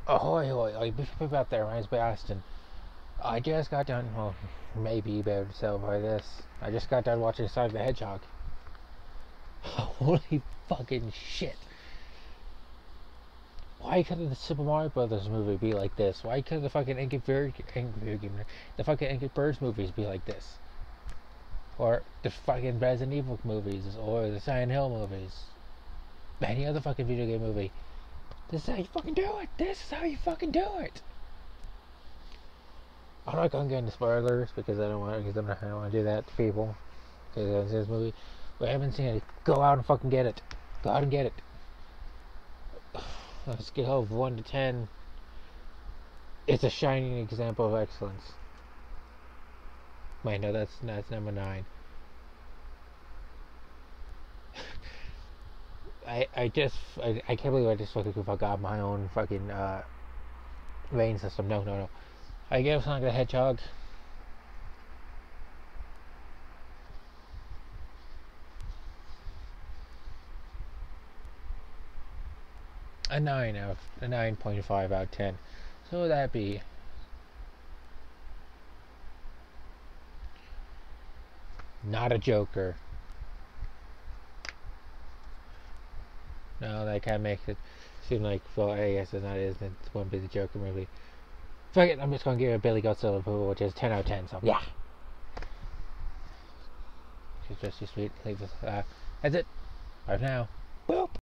Ahoy, hoy, hoy, beep, beep, out there, my name's Baston. I just got done, well, maybe you better tell by this. I just got done watching Sonic the Hedgehog. Holy fucking shit. Why couldn't the Super Mario Brothers movie be like this? Why couldn't the fucking the fucking Angry Birds movies be like this? Or the fucking Resident Evil movies, or the Silent Hill movies. Any other fucking video game movie. This is how you fucking do it. This is how you fucking do it. I'm not gonna get into spoilers because I don't want to do that to people. Because this movie, we haven't seen it. Go out and fucking get it. Go out and get it. On a scale of 1 to 10, it's a shining example of excellence. Wait, no, that's number 9. I can't believe I just fucking forgot my own fucking rating system. No. I gave Sonic the Hedgehog a 9.5 out of 10. So would that be not a Joker? No, that kind of makes it seem like, well, I guess it's not, isn't it? It won't be the Joker movie. Fuck it, I'm just gonna give it a Billy Godzilla approval, which is 10 out of 10. So yeah. She's just too sweet. Leave this. That's it. Bye for now. Boop.